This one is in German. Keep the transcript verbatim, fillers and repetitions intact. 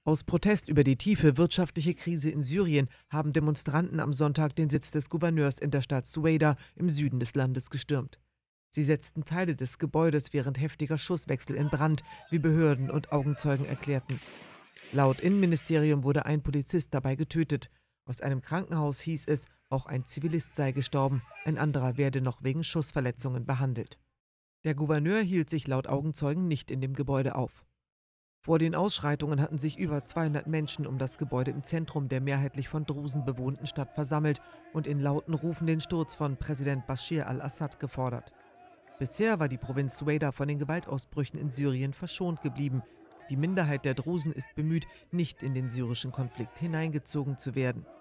Aus Protest über die tiefe wirtschaftliche Krise in Syrien haben Demonstranten am Sonntag den Sitz des Gouverneurs in der Stadt Sueda im Süden des Landes gestürmt. Sie setzten Teile des Gebäudes während heftiger Schusswechsel in Brand, wie Behörden und Augenzeugen erklärten. Laut Innenministerium wurde ein Polizist dabei getötet. Aus einem Krankenhaus hieß es, auch ein Zivilist sei gestorben, ein anderer werde noch wegen Schussverletzungen behandelt. Der Gouverneur hielt sich laut Augenzeugen nicht in dem Gebäude auf. Vor den Ausschreitungen hatten sich über zweihundert Menschen um das Gebäude im Zentrum der mehrheitlich von Drusen bewohnten Stadt versammelt und in lauten Rufen den Sturz von Präsident Bashir al-Assad gefordert. Bisher war die Provinz Sueda von den Gewaltausbrüchen in Syrien verschont geblieben. Die Minderheit der Drusen ist bemüht, nicht in den syrischen Konflikt hineingezogen zu werden.